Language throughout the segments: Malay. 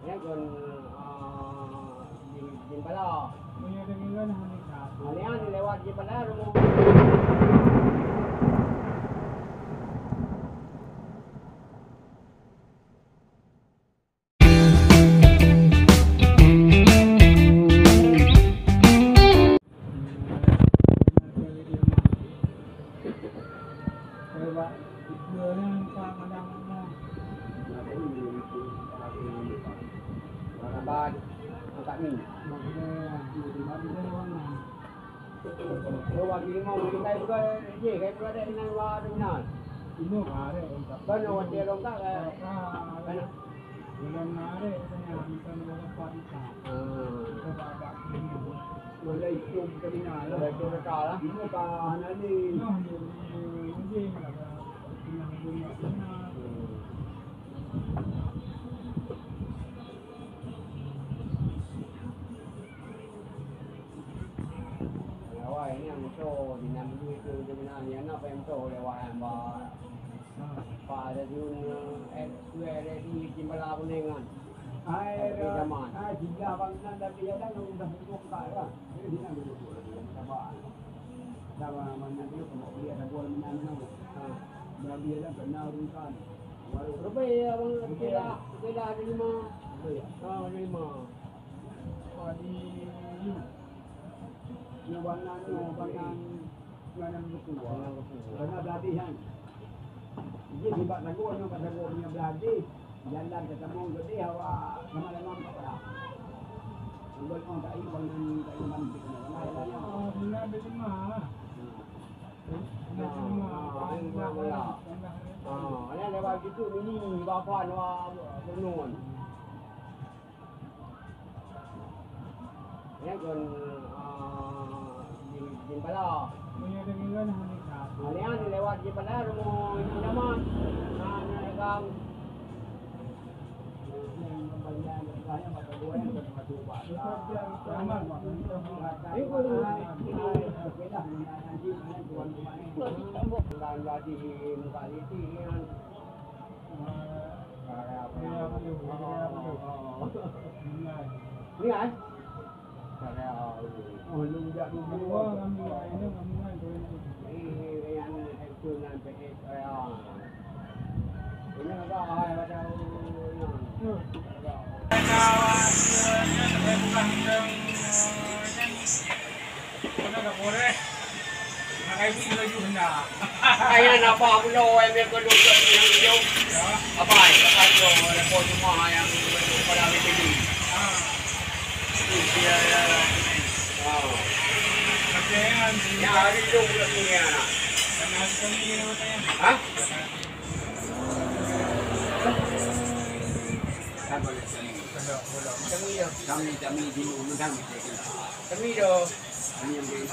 Yan kung din pala. Punya dengan hanika. Ano yan, nilewat din pala. Luwag din mo, hindi kayo ba, hindi kayo ba rin ng luwag din na? Ino kare untuk Bano, wati rong ka, ano? Bulan nare kanya kita mga parita. Baba ini. Wala yung kami na, wala yung nakala. Ino ka, hanali. No, hindi naga pinahabunya na. Ini yang itu dinamik itu sebenarnya apa yang itu lewat mbak pada tahun dua di Jimbala Kuningan. Jika bangsa dari ada yang sudah cukup kaya, ini dinamik itu sama mana dia kemudian ada buat menanam, berarti ada kenal rukan. Berapa ya bang kira ada 5. Oh 5. Di Nawanan bangang betua. Karena beladihan. Jadi dibak lagu anu pada punya beladi. Jalan ketemu gede hawa lama-lama apa. Unggal on tak bangang tak mampu kena. Bila belima. Ini lewat gitu ini bapak wa menun. Ini kan din pala. Punya dengan hanika. Ano yan, nilewat din pala, hindi naman. Nanagang. Yung kampanya, kaya mataguan yung matuba. Yung kung okay lang, nandiyo na yan, tuwan kumain. Ang lagi mukaliti yan. Ini kan? Lumbia dua kami ini yang itu nanti ini ada ada Kaya na pa ako lo ay may kulog ng video. Abay, ako na po yung mga yang marami pili. Ya, hari itu bulan ini ya. Hah? Kami di undang kami do. Kami yang di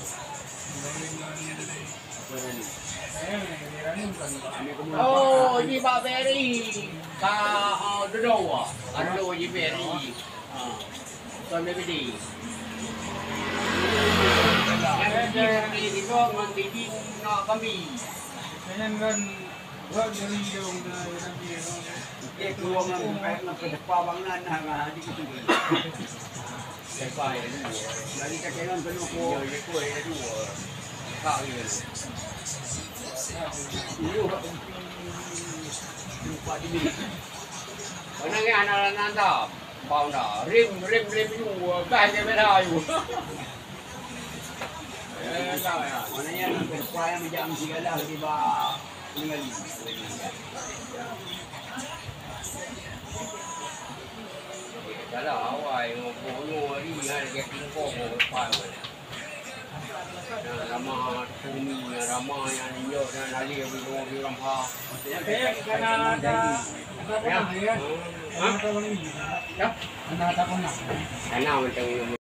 Oh, di Pak Ferry. Ka Dodo. Ano di Ferry. Kami gede. Dito magbibi na kami. Ganyan kan wag dari dong na yung Ketua ng pagpapawangnan na hindi ko tuloy. Kaya pa yan. Lagi ka kailan ko ko. Yo ko ito. Kaya. Iyo. Yung pati ni. Ano nga nanda? Pauna. Rim yung kaya may tayo. Mana yan ang perpaya menjam sigala di ba ningali. Kala away mo puno ri nga getting ko mo pa mo. Rama tumi rama yan yo na nali mo di ramha. Kaya Canada. Ya. Canada ko na. Kana mo tang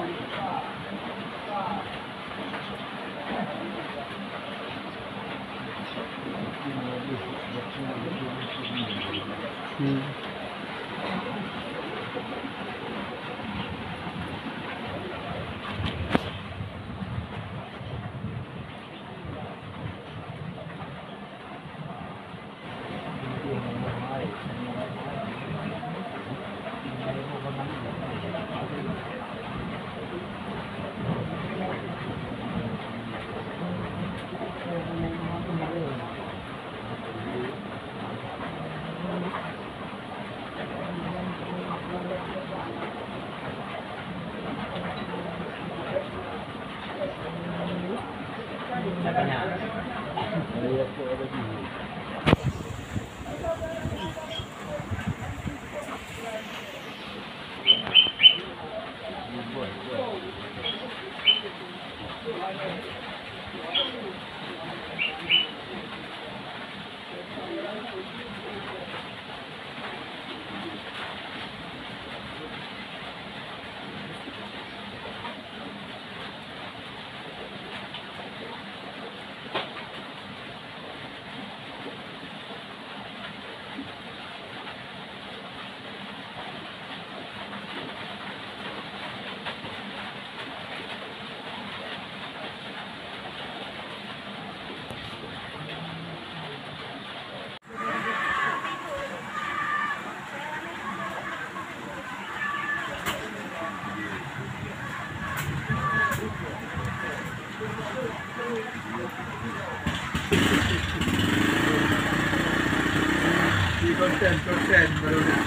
konten baru nak.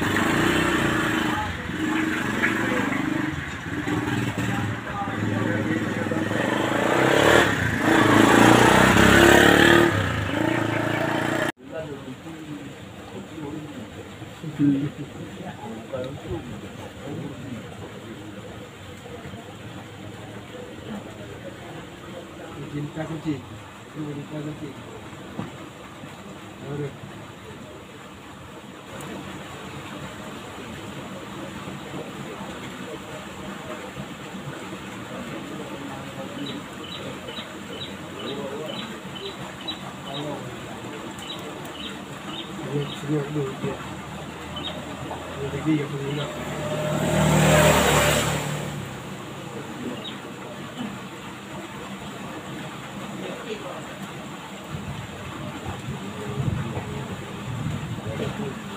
Cinta kucing, cinta kucing. Baru. Senyum dulu dia. Jadi yang punya. Thank you.